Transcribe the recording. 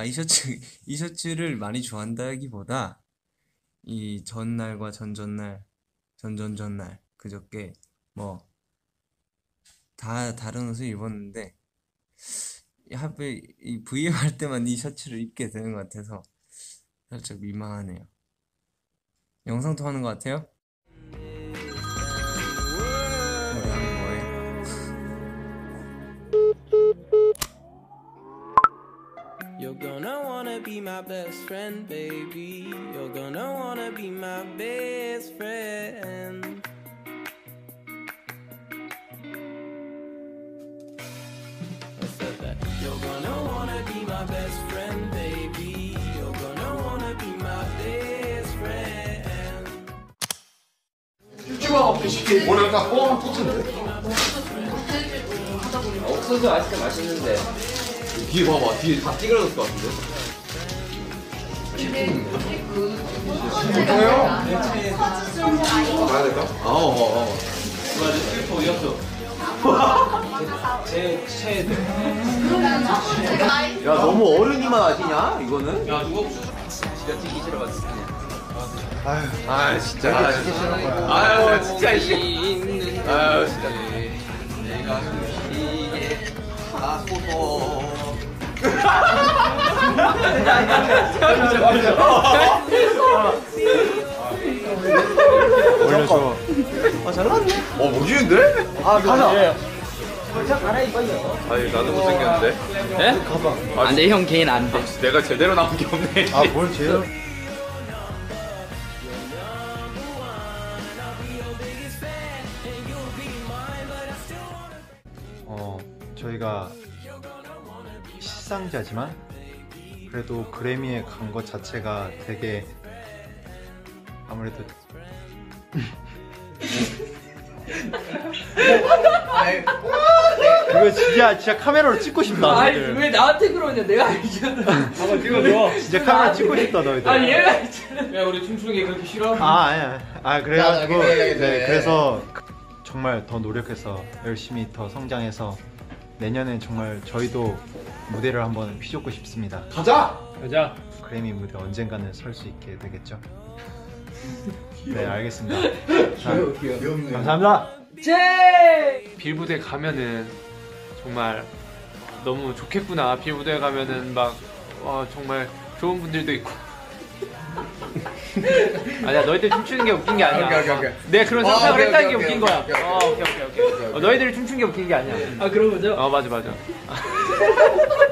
이 셔츠를 많이 좋아한다기보다 이 전날과 전전날, 전전전날, 그저께 뭐 다 다른 옷을 입었는데 하필 이 V앱 할 때만 이 셔츠를 입게 되는 것 같아서 살짝 민망하네요. 영상통 하는 것 같아요? 우리 하는 뭐해? You're gonna wanna be my best friend, baby. You're gonna wanna be my best friend. I said that. You're gonna wanna be my best friend, baby. You're gonna wanna be my best friend. 오늘 딱 뻥 터졌는데? 옥수수 아이스크림 맛있는데 뒤에 봐봐, 뒤에 다 찌그러졌을 것 같은데? 진짜요? 가야 될까? 맞아 슬퍼 이었어 제 최애들 야 너무 어른이만 아시냐 이거는? 야 누가 옥수수 진짜 뛰기 싫어가지고 아 진짜 아유 진짜 아유 진짜 내가 이게 아소소 올려줘. 잘났네. 멋지는데? 가자. 아니 나도 못생겼는데? 네? 안돼 형 개인 안돼 내가 제대로 나온 게 없네. 뭘 제일? 저희가 시상자지만 그래도 그래미에 간 것 자체가 되게 아무래도 이거 진짜 카메라로 찍고 싶다. 아니 왜 나한테 그러냐 내가 알잖아 한번 찍어줘 진짜 카메라 찍고 싶다 너희들. 아니 얘가 있잖아 야 우리 춤추는 게 그렇게 싫어? 아니야. 그래가지고 네, 그래서 정말 더 노력해서 열심히 더 성장해서 내년엔 정말 저희도 무대를 한번 휘젓고 싶습니다. 가자! 그래미 무대 언젠가는 설 수 있게 되겠죠? 네 알겠습니다. 귀엽네. 감사합니다. 빌보드에 가면은 정말 너무 좋겠구나. 빌보드에 가면은 막 정말 좋은 분들도 있고. 아니야 너희들 춤추는 게 웃긴 게 아니야. 오케이. 내가 그런 상상을 오케이, 했다는 게 오케이, 웃긴 오케이, 거야. 오케이. 오케이. 너희들이 춤추는 게 웃긴 게 아니야. 아 그런 거죠? 맞아.